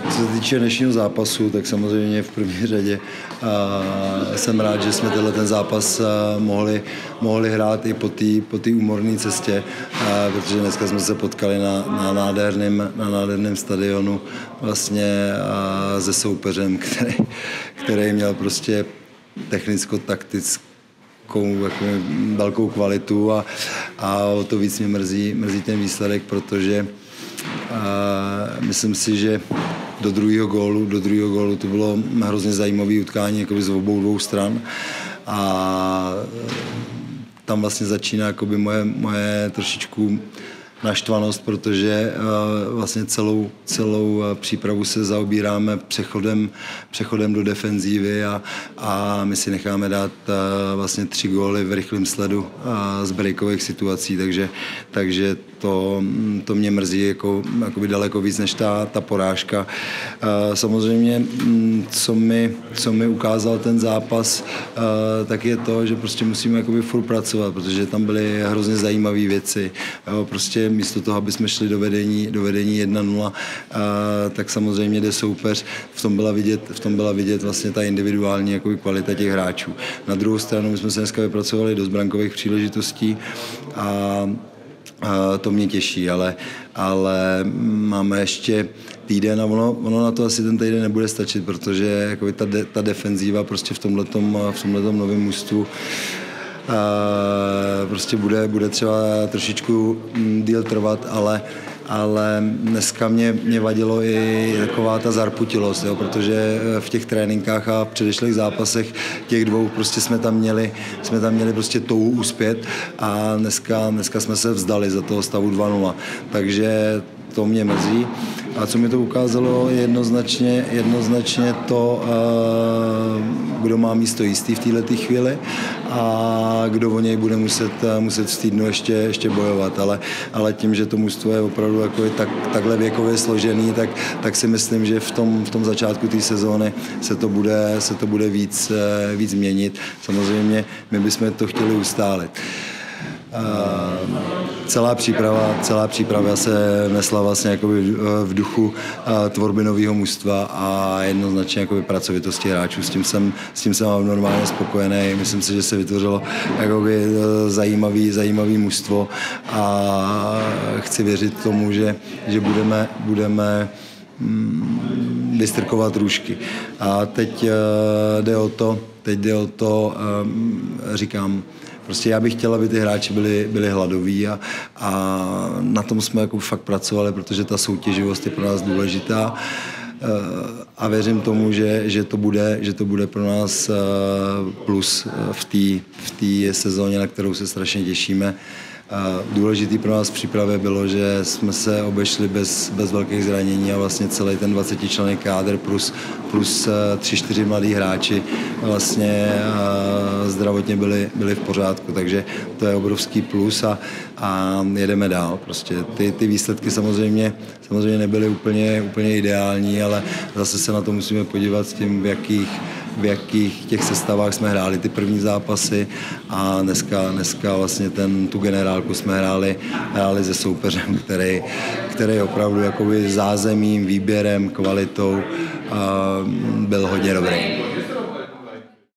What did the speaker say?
Co se týče dnešního zápasu, tak samozřejmě v první řadě jsem rád, že jsme ten zápas mohli hrát i po té úmorné cestě, protože dneska jsme se potkali na nádherném stadionu vlastně se soupeřem, který měl prostě technicko-taktickou velkou kvalitu a o to víc mě mrzí ten výsledek, protože myslím si, že do druhého gólu to bylo hrozně zajímavé utkání jakoby z obou dvou stran a tam vlastně začíná jakoby moje trošičku naštvanost, protože vlastně celou přípravu se zaobíráme přechodem do defenzívy a my si necháme dát vlastně 3 góly v rychlém sledu z breakových situací, takže to mě mrzí jakoby daleko víc než ta porážka. Samozřejmě, co mi ukázal ten zápas, tak je to, že prostě musíme jakoby furt pracovat, protože tam byly hrozně zajímavé věci. Prostě místo toho, aby jsme šli do vedení 1-0, tak samozřejmě jde soupeř. V tom byla vidět vlastně ta individuální jakoby kvalita těch hráčů. Na druhou stranu my jsme se dneska vypracovali dost brankových příležitostí a to mě těší, ale máme ještě týden a ono na to asi ten týden nebude stačit, protože jakoby ta defenzíva prostě v tomhletom novém mužstvu prostě bude třeba trošičku díl trvat, ale dneska mě vadilo i taková ta zarputilost, jo, protože v těch tréninkách a v předešlých zápasech těch dvou prostě jsme tam měli prostě touhu uspět a dneska jsme se vzdali za toho stavu 2-0. Takže to mě mrzí. A co mi to ukázalo, jednoznačně to, kdo má místo jistý v této chvíli a kdo o něj bude muset v týdnu ještě bojovat. Ale tím, že to mužstvo je opravdu jako takhle věkově složený, tak si myslím, že v tom začátku té sezóny se to bude víc měnit. Samozřejmě my bychom to chtěli ustálit. Celá příprava se nesla vlastně jakoby v duchu tvorby nového mužstva a jednoznačně jakoby pracovitosti hráčů. S tím jsem normálně spokojený. Myslím si, že se vytvořilo jakoby zajímavý mužstvo a chci věřit tomu, že budeme vystrkovat růžky. A teď jde o to, říkám, prostě já bych chtěl, aby ty hráči byli hladoví a na tom jsme jako fakt pracovali, protože ta soutěživost je pro nás důležitá a věřím tomu, že to bude pro nás plus v té sezóně, na kterou se strašně těšíme. Důležitý pro nás v přípravě bylo, že jsme se obešli bez velkých zranění a vlastně celý ten 20členný kádr plus 3-4 mladí hráči vlastně zdravotně byli v pořádku, takže to je obrovský plus a jedeme dál. Prostě ty výsledky samozřejmě nebyly úplně ideální, ale zase se na to musíme podívat s tím, v jakých těch sestavách jsme hráli ty první zápasy a dneska vlastně tu generálku jsme hráli se soupeřem, který opravdu jakoby zázemím, výběrem, kvalitou byl hodně dobrý.